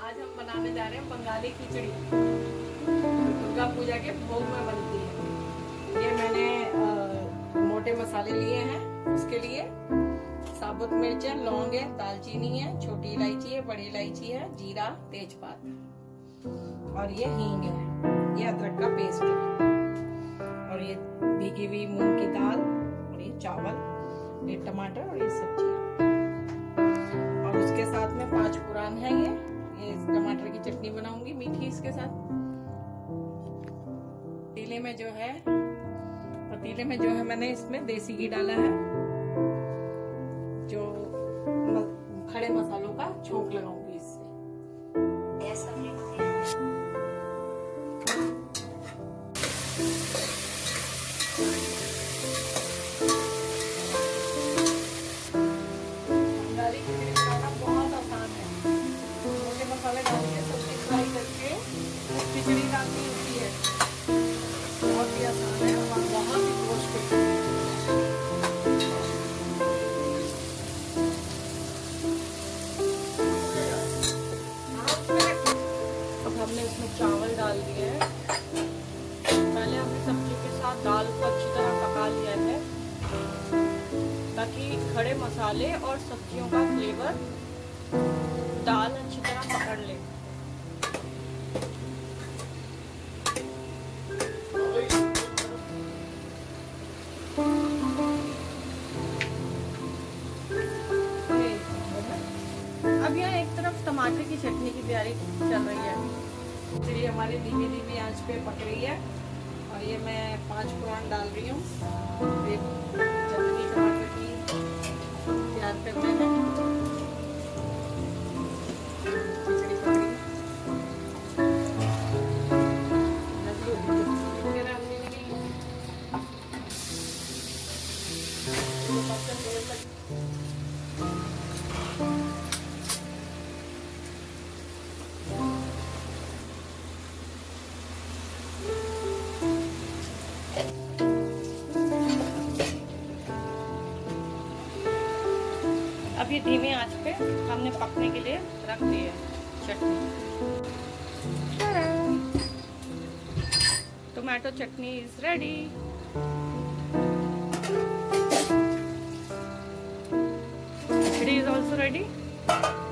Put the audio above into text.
आज हम बनाने जा रहे हैं बंगाली खिचड़ी, दुर्गा पूजा के भोग में बनती है। ये मैंने मोटे मसाले लिए हैं। उसके लिए साबुत मिर्च है, लौंग है, दालचीनी है, छोटी इलायची है, बड़ी इलायची है, जीरा, तेजपात और ये हींग है। ये अदरक का पेस्ट है और ये भीगी हुई मूंग की दाल और ये चावल, ये टमाटर और ये सब्जियां। और उसके साथ में 5 कुरान है। ये टमाटर की चटनी बनाऊंगी मीठी इसके साथ। पतीले में जो है मैंने इसमें देसी घी डाला है, जो खड़े मसालों का छोंक लगाऊंगी इससे। बंगाली खिचड़ी बनाना बहुत आसान है। मोटे मसाले डाल के सब्जी फ्राई करके खिचड़ी डालनी होती है। बहुत ही आसान है और बहुत ही पौष्टिक है। अब हमने इसमें चावल डाल दिए हैं। पहले हमने सब्जी के साथ दाल को अच्छी तरह पका लिया है ताकि खड़े मसाले और सब्जियों का फ्लेवर दाल अच्छी तरह पकड़ ले। अब यहाँ एक तरफ टमाटर की चटनी की तैयारी चल रही है। खिचड़ी हमारी धीमी धीमी आंच पे पक रही है और ये मैं 5 कुरान डाल रही हूँ। चटनी टमाटर की तैयार करते हैं। खिचड़ी पक रही अब ये धीमी आंच पे हमने पकने के लिए रख दी है चटनी। Tomato chutney is ready. Khichdi is also ready.